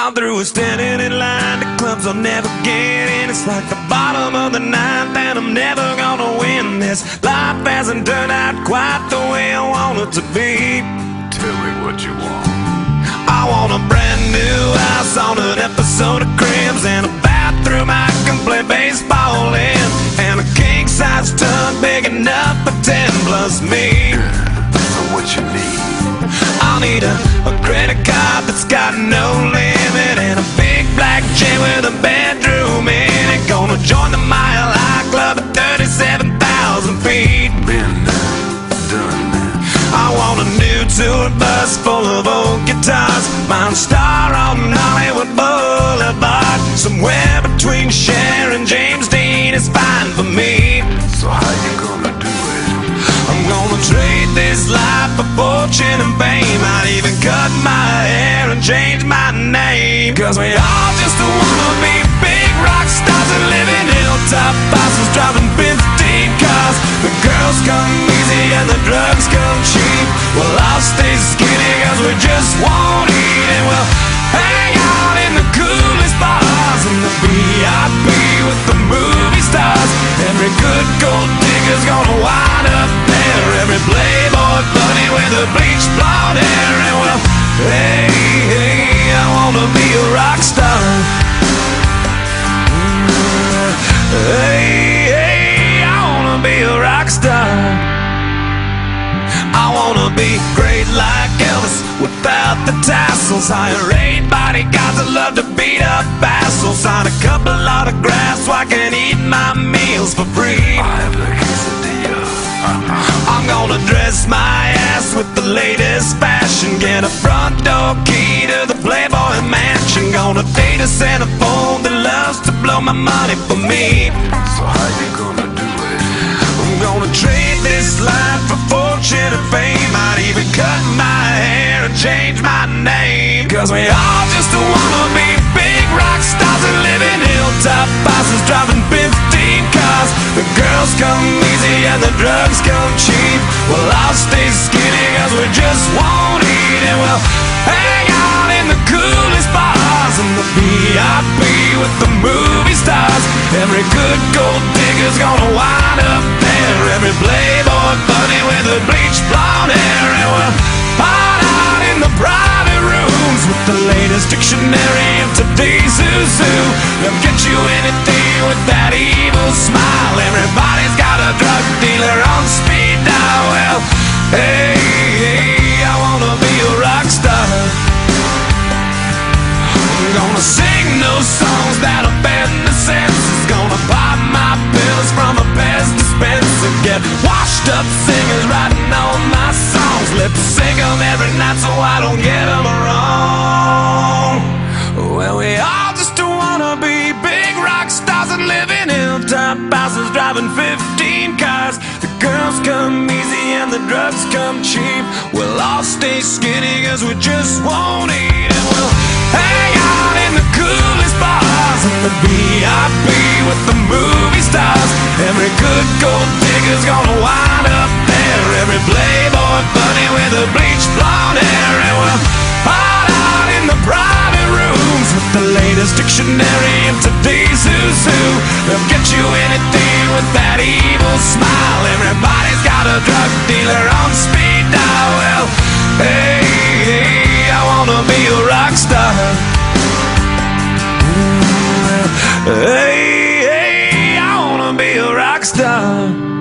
I'm through with standing in line to clubs I'll never get in. It's like the bottom of the ninth and I'm never gonna win this. Life hasn't turned out quite the way I want it to be. Tell me what you want. I want a brand new house on an episode of Cribs, and a bathroom I can play baseball in, and a king-size tub big enough for 10 plus me. So what you need? I'll need a credit card that's got no limit, and a big black chain with a bedroom in it. Gonna join the Mile High Club at 37,000 feet. Been done that. I want a new tour bus full of old guitars, mine star on Hollywood Boulevard. Somewhere between Cher and James Dean is fine for me. So how you gonna do it? I'm gonna trade this life for fortune and fame. I'd even cut my hair and change my name, 'cause we all just wanna be big rock stars and live in hilltop houses, driving 15 cars. The girls come easy and the drugs come cheap. Well, I'll stay skinny 'cause we just won't eat, and we'll hang out in the coolest bars in the VIP with the movie stars. Every good gold digger's gonna wind up there, every playboy bunny with a bleached blonde hair. And well, hey, hey, I wanna be a rock star. Hey, hey, I wanna be a rock star. I wanna be great like Elvis without the tassels. Hire 8 bodyguards that love to beat up assholes. Sign a couple autographs so I can eat my meals for free. I have the quesadilla. I'm gonna dress my ass with the latest fashion, get a front door key to the Playboy Mansion. Gonna date a centerfold that loves to blow my money for me. So how you gonna do it? I'm gonna trade this life for fortune and fame. I'd even cut my hair and change my name, 'cause we all just wanna be big rock stars and live in hilltop houses, driving 15 cars. The girls come easy and the drugs come cheap. Well, I'll stay skinny 'cause we just won't eat, and we'll hang out in the coolest bars in the VIP with the movie stars. Every good gold digger's gonna wind up there, every playboy bunny with a bleached blonde hair. And we'll hide out in the private rooms with the latest dictionary of today's zoo. They'll get you anything with that evil smile. Everybody's got a drug dealer on speed dial. Well, hey, hey, I wanna be a rock star. I'm gonna sing those songs that offend the senses. Gonna pop my pills from a Pez dispenser. Get washed up singers writing all my songs. Lip sync them every night so I don't get them wrong. Well, we all just wanna be big rock stars and live in hilltop houses, driving 15 cars. The girls come easy and the drugs come cheap. We'll all stay skinny 'cause we just won't eat, and we'll hang out in the coolest bars in the VIP with the movie stars. Every good gold digger's gonna wind up there, every playboy bunny with a bleached blonde hair. And we'll hide out in the private rooms with the latest dictionary of today's zoo. They'll get you anything with that evil smile. Everybody's got a drug dealer on speed dial. Well, hey, hey, I wanna be a rock star. Hey, hey, I wanna be a rock star.